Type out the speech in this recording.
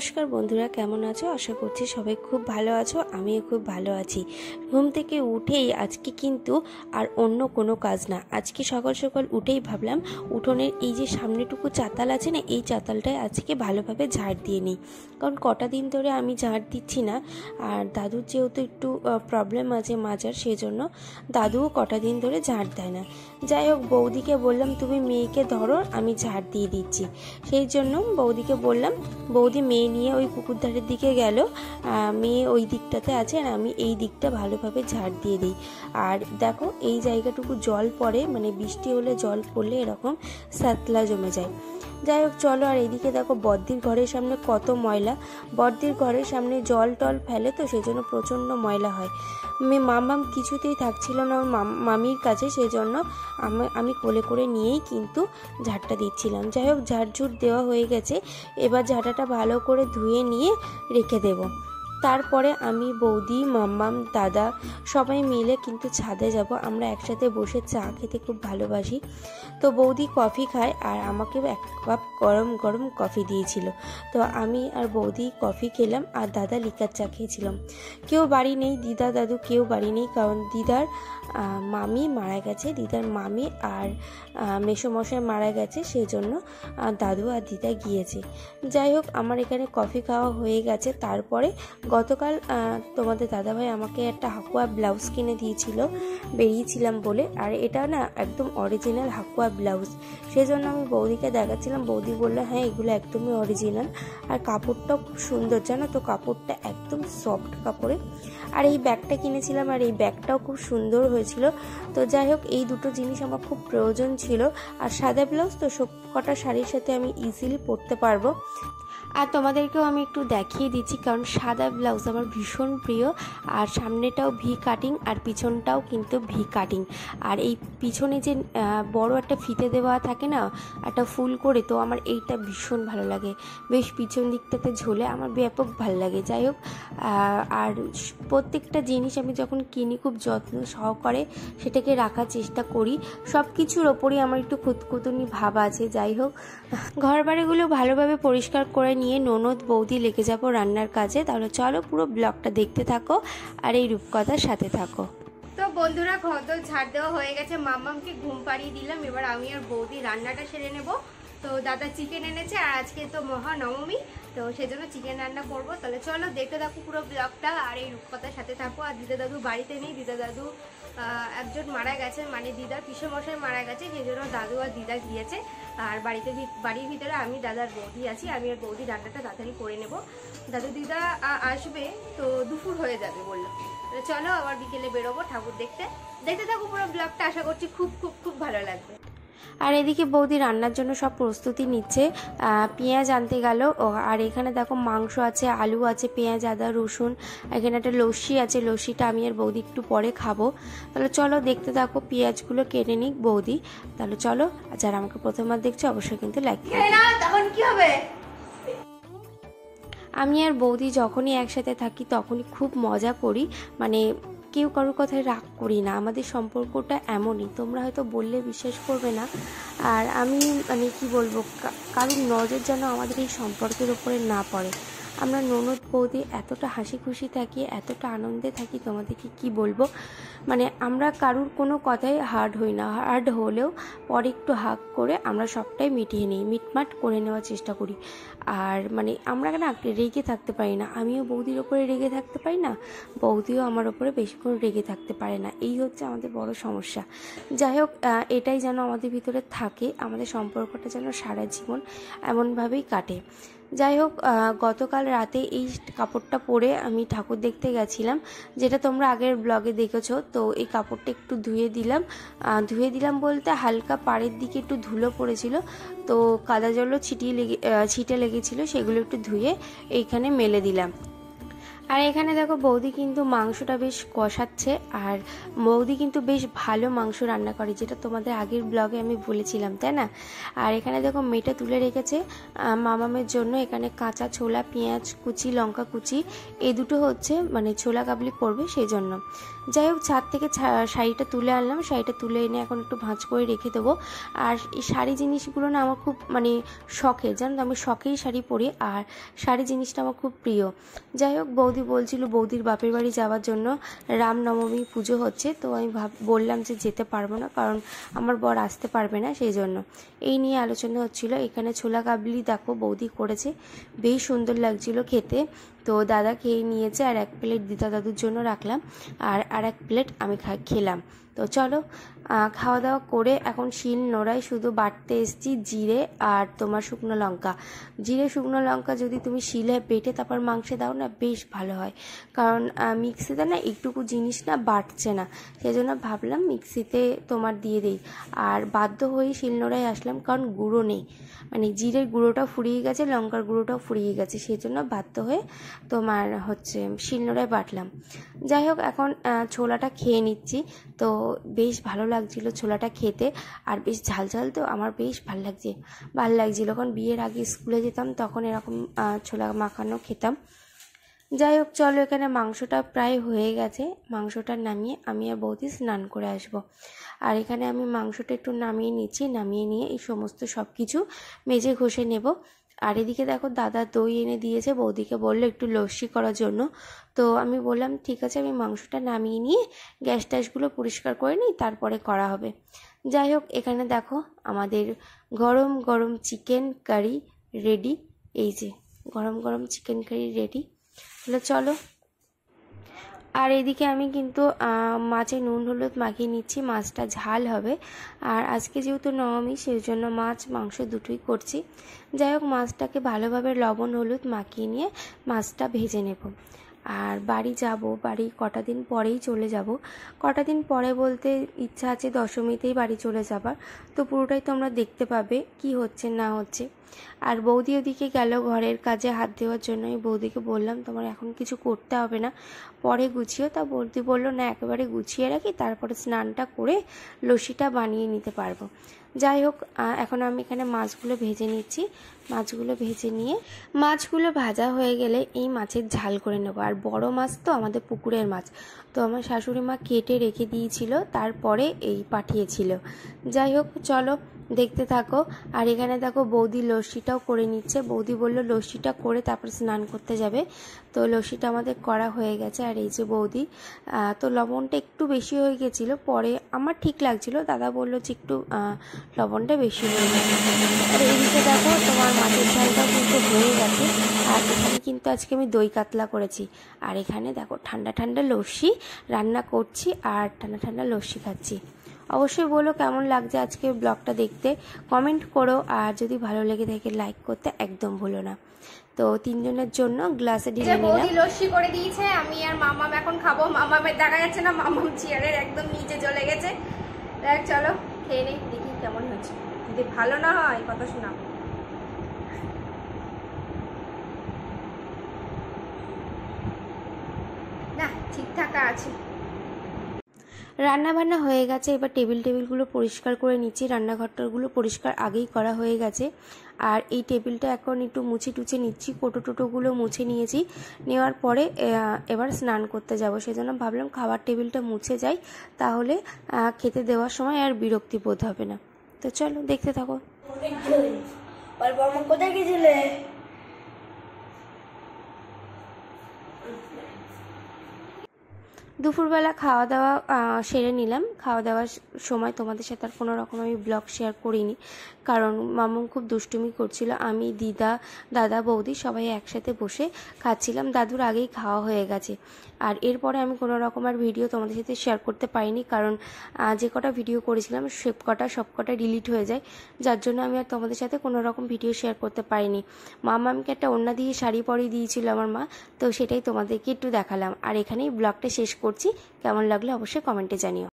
নমস্কার বন্ধুরা, কেমন আছো? আশা করছি সবাই খুব ভালো আছো। আমিও খুব ভালো আছি। ঘুম থেকে উঠেই আজকে কিন্তু আর অন্য কোনো কাজ না, আজকে সকাল সকাল উঠেই ভাবলাম উঠোনের এই যে সামনেটুকু চাতাল আছে না, এই চাতালটায় আজকে ভালোভাবে ঝাড় দিয়ে নিই। কারণ কটা দিন ধরে আমি ঝাড় দিচ্ছি না, আর দাদুর যেহেতু একটু প্রবলেম আছে মাজার, সেই জন্য দাদুও কটা দিন ধরে ঝাড় দেয় না। যাই হোক, বৌদিকে বললাম তুমি মেয়েকে ধরো, আমি ঝাড় দিয়ে দিচ্ছি। সেই জন্য বৌদিকে বললাম, বৌদি মেয়ে নিয়ে ওই পুকুর ধারের দিকে গেল, মেয়ে ওই দিকটাতে আছে আর আমি এই দিকটা ভালোভাবে ঝাড় দিয়ে দিই। আর দেখো, এই জায়গাটুকু জল পড়ে, মানে বৃষ্টি হলে জল পড়লে এরকম শ্যাতলা জমে যায়। যাই হোক চলো, আর এইদিকে দেখো বড়দির ঘরের সামনে কত ময়লা। বড়দির ঘরের সামনে জল টল ফেলে, তো সেই জন্য প্রচণ্ড ময়লা হয়। মামাম কিছুতেই থাকছিল না ওর মামির কাছে, সেই জন্য আমি কোলে করে নিয়েই কিন্তু ঝাড়টা দিচ্ছিলাম। যাই হোক, ঝাড়ঝুড় দেওয়া হয়ে গেছে, এবার ঝাঁটাটা ভালো করে ধুয়ে নিয়ে রেখে দেব। তারপরে আমি, বৌদি, মাম্মাম, দাদা সবাই মিলে কিন্তু ছাদে যাব। আমরা একসাথে বসে চা খেতে খুব ভালোবাসি। তো বৌদি কফি খায় আর আমাকে এক কাপ গরম গরম কফি দিয়েছিল। তো আমি আর বৌদি কফি খেলাম আর দাদা লিকার চা খেয়েছিলাম। কেউ বাড়ি নেই, দিদা দাদু কেউ বাড়ি নেই, কারণ দিদার মামি মারা গেছে, দিদার মামি আর মেসোমশাই মারা গেছে, সেই জন্য দাদু আর দিদা গিয়েছে। যাই হোক, আমার এখানে কফি খাওয়া হয়ে গেছে। তারপরে গতকাল তোমাদের দাদাভাই আমাকে একটা হাকুয়া ব্লাউজ কিনে দিয়েছিল বেরিয়েছিলাম বলে, আর এটা না একদম অরিজিনাল হাকুয়া ব্লাউজ। সেই জন্য আমি বৌদিকে দেখাচ্ছিলাম, বৌদি বললো হ্যাঁ এগুলো একদমই অরিজিনাল, আর কাপড়টাও খুব সুন্দর, জানো তো, কাপড়টা একদম সফট কাপড়ে। আর এই ব্যাগটা কিনেছিলাম, আর এই ব্যাগটাও খুব সুন্দর হয়েছিল। তো যাই হোক, এই দুটো জিনিস আমার খুব প্রয়োজন ছিল। আর সাদা ব্লাউজ তো সব কটা শাড়ির সাথে আমি ইজিলি পরতে পারবো। আর তোমাদেরকেও আমি একটু দেখিয়ে দিচ্ছি, কারণ সাদা ব্লাউজ আমার ভীষণ প্রিয়। আর সামনেটাও ভি কাটিং আর পিছনটাও কিন্তু ভি কাটিং। আর এই পিছনে যে বড় একটা ফিতে দেওয়া থাকে না, একটা ফুল করে, তো আমার এইটা ভীষণ ভালো লাগে। বেশ পিছন দিকটাতে ঝোলে আমার ব্যাপক ভালো লাগে। যাই হোক, আর প্রত্যেকটা জিনিস আমি যখন কিনি খুব যত্ন সহকারে সেটাকে রাখার চেষ্টা করি। সব কিছুর ওপরই আমার একটু খুঁতখুঁতুনি ভাব আছে। যাই হোক, ঘর বাড়িগুলো ভালোভাবে পরিষ্কার করে নিয়ে ননদ বৌদি লেগে যাব রান্নার কাজে। তাহলে চলো পুরো ব্লগটা দেখতে থাকো আর এই রূপকথার সাথে থাকো। তো বন্ধুরা, ঘর তো ঝাড় দেওয়া হয়ে গেছে, মাম্মামকে ঘুম পাড়িয়ে দিলাম। এবার আমি আর বৌদি রান্নাটা সেরে নেব। তো দাদা চিকেন এনেছে, আর আজকে তো মহানবমী, তো সেজন্য চিকেন রান্না করব। তাহলে চলো দেখতে থাকো পুরো ব্লগটা আর এই রূপকথার সাথে থাকো। আর দিদা দাদু বাড়িতে নেই, দিদা দাদু একজন মারা গেছে, মানে দিদার পিসেমশাই মারা গেছে, সেই জন্য দাদু আর দিদা গিয়েছে। আর বাড়ির ভিতরে আমি, দাদার বৌদি আছি। আমি আর বৌদি রান্নাটা তাড়াতাড়ি করে নেব। দাদু দিদা আসবে তো দুপুর হয়ে যাবে বললো। চলো আবার বিকেলে বেরোবো ঠাকুর দেখতে। দেখতে থাকো পুরো ব্লগটা, আশা করছি খুব খুব খুব ভালো লাগবে। আর এদিকে বৌদি রান্নার জন্য সব প্রস্তুতি নিচ্ছে, পেঁয়াজ আনতে গেল। আর এখানে দেখো মাংস আছে, আলু আছে, পেঁয়াজ, আদা, রসুন, এখানে একটা লস্যি আছে, লস্যিটা আমি আর বৌদি একটু পরে খাবো। তাহলে চলো দেখতে থাকো, পেঁয়াজগুলো কেটে নিক বৌদি। তাহলে চলো, যারা আমাকে প্রথমবার দেখছো অবশ্যই কিন্তু লাইক করো। তখন কি হবে? আমি আর বৌদি যখনই একসাথে থাকি তখনই খুব মজা করি, মানে কেউ কারোর কথায় রাগ করি না। আমাদের সম্পর্কটা এমনই, তোমরা হয়তো বললে বিশ্বাস করবে না। আর আমি কি বলবো, কারোর নজর যেন আমাদের এই সম্পর্কের ওপরে না পড়ে। আমরা ননদ বৌদি এতটা হাসি খুশি থাকি, এতটা আনন্দে থাকি, তোমাদেরকে কি বলবো। মানে আমরা কারুর কোনো কথাই হার্ড হই না, হার্ড হলেও পরে একটু হাক করে আমরা সবটাই মিটিয়ে নিই, মিটমাট করে নেওয়ার চেষ্টা করি। আর মানে আমরা না রেগে থাকতে পারি না, আমিও বৌদির ওপরে রেগে থাকতে পারি না, বৌদিও আমার ওপরে বেশিক্ষণ রেগে থাকতে পারে না। এই হচ্ছে আমাদের বড় সমস্যা। যাই হোক, এটাই যেন আমাদের ভিতরে থাকে, আমাদের সম্পর্কটা যেন সারা জীবন এমনভাবেই কাটে। যাই হোক, গতকাল রাতে এই কাপড়টা পরে আমি ঠাকুর দেখতে গেছিলাম, যেটা তোমরা আগের ব্লগে দেখেছো। তো এই কাপড়টা একটু ধুয়ে দিলাম বলতে হালকা পাড়ের দিকে একটু ধুলো পড়েছিল, তো কাদা জলও ছিটে লেগেছিলো, সেগুলো একটু ধুয়ে এইখানে মেলে দিলাম। আর এখানে দেখো বৌদি কিন্তু মাংসটা বেশ কষাচ্ছে, আর বৌদি কিন্তু বেশ ভালো মাংস রান্না করে, যেটা তোমাদের আগের ব্লগে আমি বলেছিলাম, তাই না। আর এখানে দেখো মেয়েটা তুলে রেখেছে মামামের জন্য এখানে কাঁচা ছোলা, পেঁয়াজ কুচি, লঙ্কা কুচি, এই দুটো হচ্ছে মানে ছোলা কাবলি করবে সেই জন্য। যাই হোক, ছাদ থেকে শাড়িটা তুলে আনলাম, শাড়িটা তুলে এনে এখন একটু ভাঁজ করে রেখে দেবো। আর এই শাড়ি জিনিসগুলো না আমার খুব মানে শখের, জানো তো, আমি শখেই শাড়ি পরি, আর শাড়ি জিনিসটা আমার খুব প্রিয়। যাই হোক, বৌদি বলছিল বৌদির বাপের বাড়ি যাওয়ার জন্য, রামনবমী পুজো হচ্ছে, তো আমি বললাম যে যেতে পারবো না, কারণ আমার বর আসতে পারবে না, সেই জন্য এই নিয়ে আলোচনা হচ্ছিল। এখানে ছোলা কাবলি দেখো বৌদি করেছে, বেশ সুন্দর লাগছিল খেতে। তো দাদা খেয়ে নিয়েছে, আর এক প্লেট দিদা দাদুর জন্য রাখলাম, আর এক প্লেট আমি খেলাম। তো চলো খাওয়া দাওয়া করে এখন শিল নোড়ায় শুধু বাটতে এসছি জিরে আর তোমার শুকনো লঙ্কা। জিরে শুকনো লঙ্কা যদি তুমি শিলে বেটে তারপর মাংসে দাও না, বেশ ভালো হয়, কারণ মিক্সিতে না একটুকু জিনিস না বাটছে না, সেই জন্য ভাবলাম মিক্সিতে তোমার দিয়ে দিই। আর বাধ্য হয়ে শিল নোড়ায় আসলাম, কারণ গুঁড়ো নেই, মানে জিরের গুঁড়োটা ফুরিয়ে গেছে, লঙ্কার গুঁড়োটাও ফুরিয়ে গেছে, সেই জন্য বাধ্য হয়ে তোমার হচ্ছে শিলনোড়ায় বাটলাম। যাই হোক, এখন ছোলাটা খেয়ে নিচ্ছি, তো বেশ ভালো লাগছিল ছোলাটা খেতে, আর বেশ ঝাল ঝাল, তো আমার বেশ ভালো লাগছিল। কারণ বিয়ের আগে স্কুলে যেতাম তখন এরকম ছোলা মাখানো খেতাম। যাই হোক, চলো এখানে মাংসটা প্রায় হয়ে গেছে, মাংসটা নামিয়ে আমি আর বৌদি স্নান করে আসবো। আর এখানে আমি মাংসটা একটু নামিয়ে নিচ্ছি, নামিয়ে নিয়ে এই সমস্ত সব কিছু মেজে ঘষে নেব। আর এদিকে দেখো দাদা দই এনে দিয়েছে, বৌদিকে বললো একটু লস্যি করার জন্য। তো আমি বললাম ঠিক আছে, আমি মাংসটা নামিয়ে নিয়ে গ্যাস ট্যাসগুলো পরিষ্কার করে নিই, তারপরে করা হবে। যাই হোক, এখানে দেখো আমাদের গরম গরম চিকেন কারি রেডি, এই যে গরম গরম চিকেন কারি রেডি। তাহলে চলো। আর এদিকে আমি কিন্তু মাছে নুন হলুদ মাখিয়ে নিচ্ছি, মাছটা ঝাল হবে, আর আজকে যেহেতু নবমী সেই জন্য মাছ মাংস দুটোই করছি। যাই হোক, মাছটাকে ভালোভাবে লবণ হলুদ মাখিয়ে নিয়ে মাছটা ভেজে নেব। আর বাড়ি যাব, বাড়ি কটা দিন পরেই চলে যাব। কটা দিন পরে বলতে ইচ্ছা আছে দশমীতেই বাড়ি চলে যাবার, তো পুরোটাই তোমরা দেখতে পাবে কি হচ্ছে না হচ্ছে। আর বৌদি ওদিকে গেল ঘরের কাজে হাত দেওয়ার জন্য। আমি বৌদিকে বললাম তোমার এখন কিছু করতে হবে না, পরে গুছিও। তা বৌদি বললো না, একেবারে গুছিয়ে রাখি, তারপরে স্নানটা করে লস্যিটা বানিয়ে নিতে পারবো। যাই হোক, এখন আমি এখানে মাছগুলো ভেজে নিচ্ছি। মাছগুলো ভেজে নিয়ে মাছগুলো ভাজা হয়ে গেলে এই মাছের ঝাল করে নেবো। আর বড় মাছ তো আমাদের পুকুরের মাছ, তো আমার শাশুড়ি মা কেটে রেখে দিয়েছিল, তারপরে এই পাঠিয়েছিল। যাই হোক, চলো দেখতে থাকো। আর এখানে দেখো বৌদি লস্যিটাও করে নিচ্ছে। বৌদি বলল লস্যিটা করে তারপর স্নান করতে যাবে, তো লস্যিটা আমাদের করা হয়ে গেছে। আর এই যে বৌদি, তো লবণটা একটু বেশি হয়ে গেছিলো, পরে আমার ঠিক লাগছিল, দাদা বললো যে একটু লবণটা বেশি হয়ে গেছে। আর এদিকে দেখো তোমার মাছের ঝালটাও কিন্তু হয়ে গেছে। আর এখানে কিন্তু আজকে আমি দই কাতলা করেছি। আর এখানে দেখো ঠান্ডা ঠান্ডা লস্যি রান্না করছি, আর ঠান্ডা ঠান্ডা লস্যি খাচ্ছি। অবশ্যই বলো কেমন লাগছে আজকে ব্লগটা দেখতে, কমেন্ট করো। আর যদি ভালো লেগে থাকে লাইক করতে একদম ভুলো না। তো তিনজনের জন্য গ্লাসে ঢেলে নিলাম। লস্যি করে দিয়েছে, আমি আর মামাম এখন খাবো। মামামের দেখা যাচ্ছে না, মামাম চেয়ারের একদম নিচে চলে গেছে। দেখ চলো খেয়ে নেই, দেখি কেমন হয়েছে। যদি ভালো না হয় কথা শোনাবো। না, ঠিকঠাক আছে। রান্না বান্না হয়ে গেছে, এবার টেবিলগুলো পরিষ্কার করে নিচ্ছি। রান্নাঘরটাগুলো পরিষ্কার আগেই করা হয়ে গেছে। আর এই টেবিলটা এখন একটু মুছে টুছে নিচ্ছি, কোটোগুলো মুছে নিয়েছি। নেওয়ার পরে এবার স্নান করতে যাব, সেজন্য ভাবলাম খাবার টেবিলটা মুছে যাই, তাহলে খেতে দেওয়ার সময় আর বিরক্তি বোধ হবে না। তো চলো দেখতে থাকো। কোথায় গেছিলে? দুপুরবেলা খাওয়া দাওয়া সেরে নিলাম। খাওয়া দাওয়ার সময় তোমাদের সাথে আর কোনো রকম আমি ব্লগ শেয়ার করিনি, কারণ মামু খুব দুষ্টুমি করছিল। আমি দাদা বৌদি সবাই একসাথে বসে খাচ্ছিলাম, দাদুর আগেই খাওয়া হয়ে গেছে। আর এরপরে আমি কোনো রকম আর ভিডিও তোমাদের সাথে শেয়ার করতে পারিনি, কারণ যে কটা ভিডিও করেছিলাম সব কটা ডিলিট হয়ে যায়, যার জন্য আমি আর তোমাদের সাথে কোনো রকম ভিডিও শেয়ার করতে পারিনি। মামাকে একটা ওড়না দিয়ে শাড়ি পরিয়ে দিয়েছিল আমার মা, তো সেটাই তোমাদেরকে একটু দেখালাম। আর এখানেই ব্লগটা শেষ করছি। কেমন লাগলো অবশ্যই কমেন্টে জানিও।